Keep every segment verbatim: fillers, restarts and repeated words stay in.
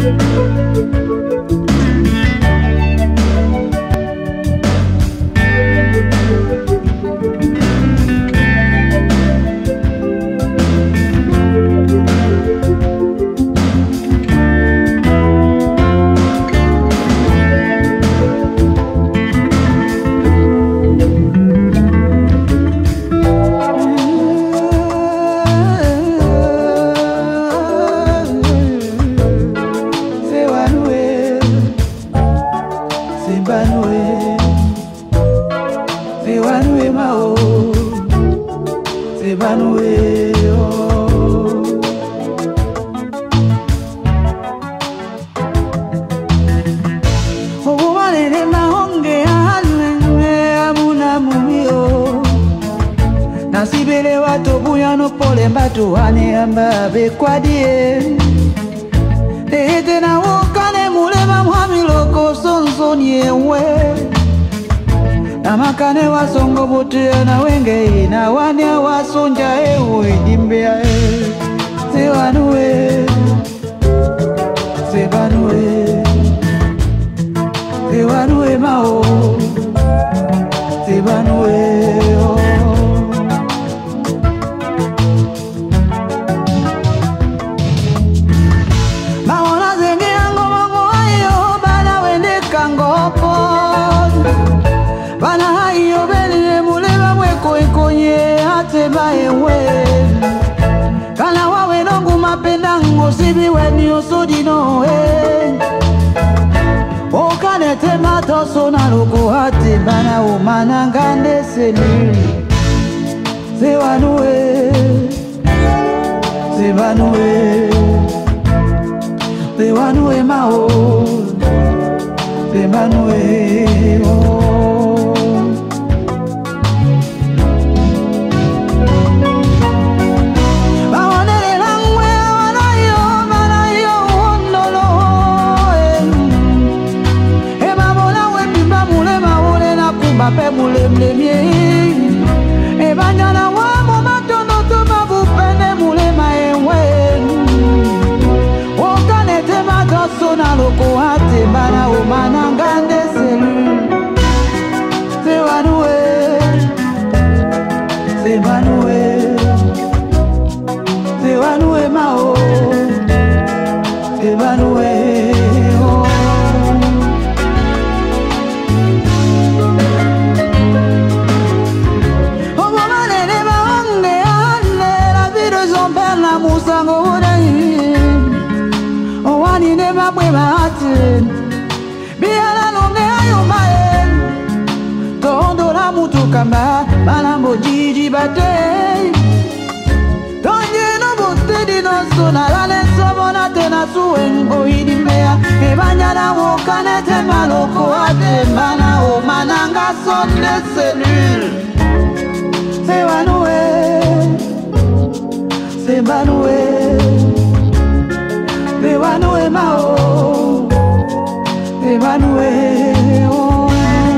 Sebanwe mao, Sebanwe oh. Obo malele mahonge alenge amuna mumio. Nasibele watu buyano pole mbatu wane amba bekwadie. Ete na wokane mulema mwamiloko sonsoni ewe. Namakane wasongo bote na wenge na wane wasonja ewe dimbea e. Sebanwe, Sebanwe, Sebanwe mao, Sebanwe oh. Maona zenge yango mango ayo bana wende kangopo. Bana hayo bele muleba mweko ikonye ateba ewe. Kana wawe nongu mapenda ngosibi weni osodino e. Okane tema toso na loko hati bana umana ngande seli. Sebanwe, Sebanwe, Sebanwe mao, Sebanwe oh. Bape mule mlemye e banyana wa momatono to mabupene mule maewe okane tema doso na loko hate bana umana ngande selu. Sebanwe, Sebanwe, Sebanwe mao, Sebanwe oh. Musango ure Owani ne mabwe maate Biala nonge ayo mae Tondo la mutu kamba Malambo jiji bate Tonye no bote di no sona Lale sobona tena suengo idimea Ebanyana wokane te maloko ate Mana o mananga sonne selul Sebanwe, Sebanwe, Sebanwe mao, Sebanwe oh.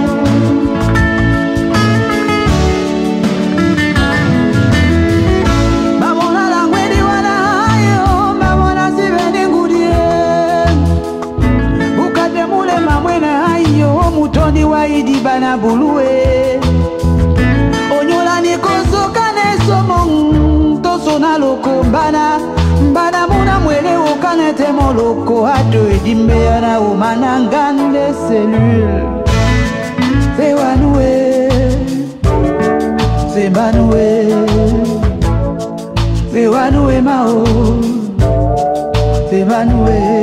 Mamona langweni wana ayo, mamona siveni ngudie. Ukate mule mamwena ayo, mutoni waidi bana bulue. Onyola nikoso kane somong. Sona loko mbana mbana muna mwele ukane temo loko hatu idimbe na umana ngande selul. Sebanwe, Sebanwe, Sebanwe mao, Sebanwe